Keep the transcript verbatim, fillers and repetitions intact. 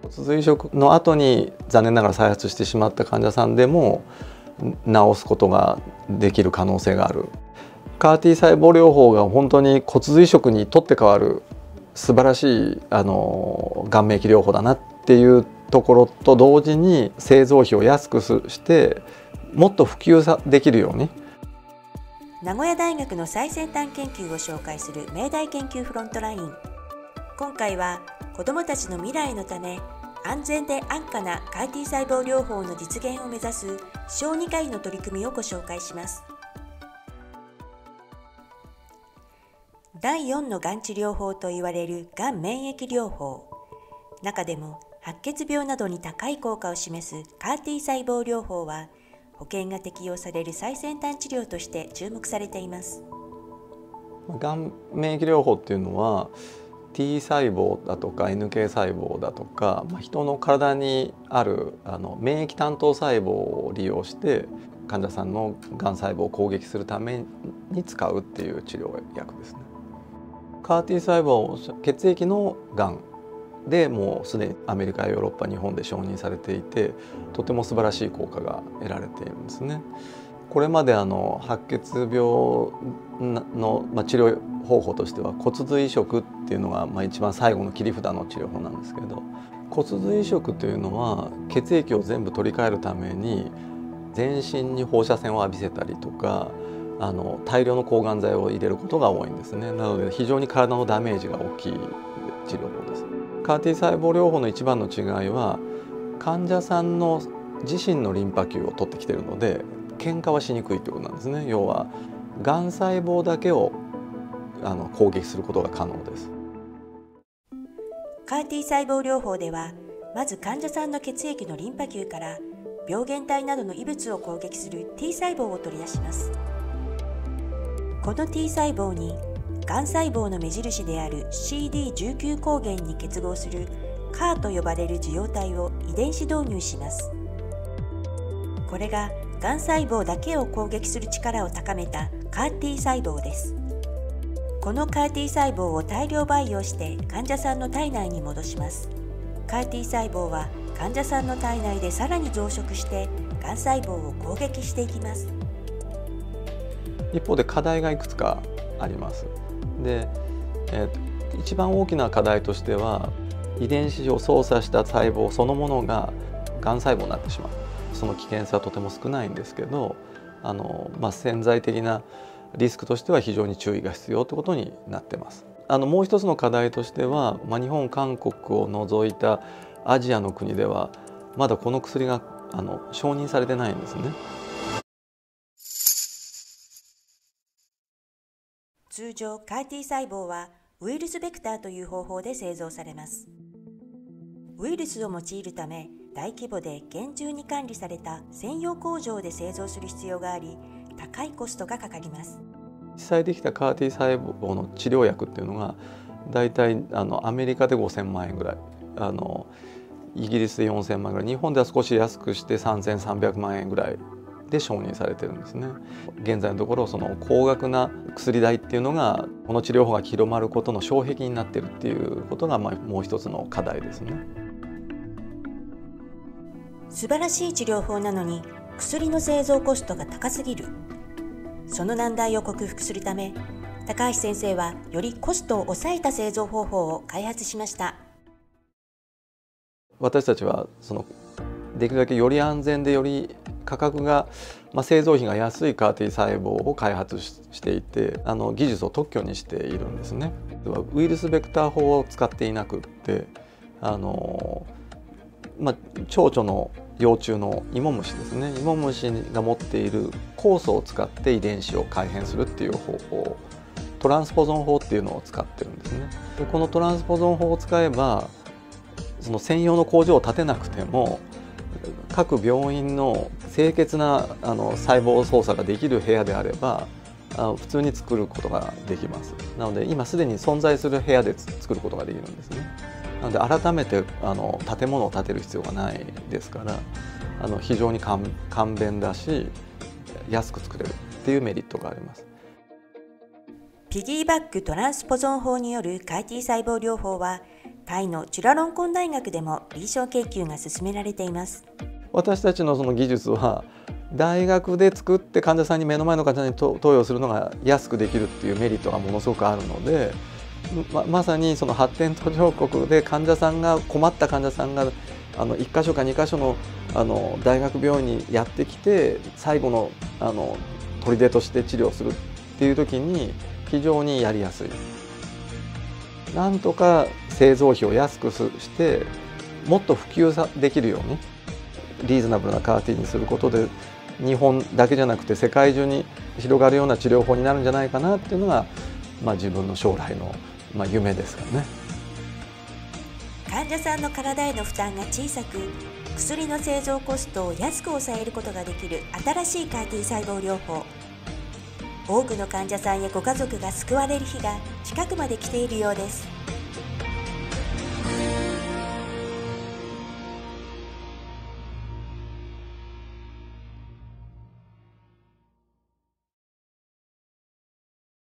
骨髄移植の後に残念ながら再発してしまった患者さんでも治すことができる可能性がある。カー T 細胞療法が本当に骨髄移植にとって変わる素晴らしいあのがん免疫療法だなっていうところと同時に、製造費を安くしてもっと普及できるように。 名古屋大学の最先端研究を紹介する明大研究フロントライン。今回は子どもたちの未来のため安全で安価な カー T 細胞療法の実現を目指す小児科医の取り組みをご紹介します。だいよんのがん治療法といわれるがん免疫療法。中でも白血病などに高い効果を示す カー T 細胞療法は、保険が適用される最先端治療として注目されています。 がん免疫療法っていうのは T 細胞だとか エヌケー 細胞だとか、まあ、人の体にあるあの免疫担当細胞を利用して患者さんのがん細胞を攻撃するために使うっていう治療薬ですね。カー T 細胞、血液のがんでもうすでにアメリカやヨーロッパ、日本で承認されていて、とても素晴らしい効果が得られているんですね。これまであの白血病の、まあ、治療方法としては骨髄移植っていうのが、まあ、一番最後の切り札の治療法なんですけど、骨髄移植というのは血液を全部取り替えるために全身に放射線を浴びせたりとか、あの大量の抗がん剤を入れることが多いんですね。なので非常に体のダメージが大きい治療法です。カー T 細胞療法の一番の違いは、患者さんの自身のリンパ球を取ってきているので喧嘩はしにくいということなんですね。要はがん細胞だけをあの攻撃することが可能です。 カー T 細胞療法では、まず患者さんの血液のリンパ球から病原体などの異物を攻撃する T 細胞を取り出します。この T 細胞にがん細胞の目印である シーディーじゅうきゅう 抗原に結合する カー と呼ばれる受容体を遺伝子導入します。これががん細胞だけを攻撃する力を高めた カー T 細胞です。この カー T 細胞を大量培養して患者さんの体内に戻します。カー T 細胞は患者さんの体内でさらに増殖してがん細胞を攻撃していきます。 一方で課題がいくつかあります。で、えー、一番大きな課題としては、遺伝子を操作した細胞そのものががん細胞になってしまう。その危険性はとても少ないんですけど、あの、まあ、潜在的なリスクとしては非常に注意が必要ということになっています。あのもう一つの課題としては、まあ、日本、韓国を除いたアジアの国ではまだこの薬があの承認されてないんですね。 通常 カー T 細胞はウイルスベクターという方法で製造されます。ウイルスを用いるため、大規模で厳重に管理された専用工場で製造する必要があり、高いコストがかかります。 実際できた カー T 細胞の治療薬っていうのがだいたいあのアメリカでごせんまんえんぐらい、あのイギリスでよんせんまんぐらい、日本では少し安くしてさんぜんさんびゃくまんえんぐらいで承認されてるんですね。現在のところその高額な薬代っていうのがこの治療法が広まることの障壁になっているっていうことが、まあ、もう一つの課題ですね。 素晴らしい治療法なのに薬の製造コストが高すぎる。その難題を克服するため、高橋先生はよりコストを抑えた製造方法を開発しました。 私たちはそのできるだけより安全でより価格が、まあ、製造費が安い カー T 細胞を開発していて、あの技術を特許にしているんですね。ウイルスベクター法を使っていなくって、あの、まあ、蝶々の幼虫のイモムシですね、イモムシが持っている酵素を使って遺伝子を改変するっていう方法、トランスポゾン法っていうのを使ってるんですね。でこのトランスポゾン法を使えば、その専用の工場を建てなくても各病院の清潔なあの細胞操作ができる部屋であればあの普通に作ることができます。なので今すでに存在する部屋で作ることができるんですね。なので改めてあの建物を建てる必要がないですから、あの非常に簡便だし安く作れるっていうメリットがあります。 ピギーバックトランスポゾン法による カー T 細胞療法はタイのチュラロンコン大学でも臨床研究が進められています。 私たちのその技術は大学で作って患者さんに目の前の患者さんに投与するのが安くできるっていうメリットがものすごくあるので、ま, まさにその発展途上国で患者さんが困った患者さんがあのいっかしょかにかしょのあの大学病院にやってきて最後のあの砦として治療するっていう時に非常にやりやすい。なんとか製造費を安くしてもっと普及できるようにリーズナブルなカーティーにすることで日本だけじゃなくて世界中に広がるような治療法になるんじゃないかなっていうのが、まあ、自分の将来の、まあ、夢ですからね。 患者さんの体への負担が小さく、薬の製造コストを安く抑えることができる新しいカーティ細胞療法。多くの患者さんやご家族が救われる日が近くまで来ているようです。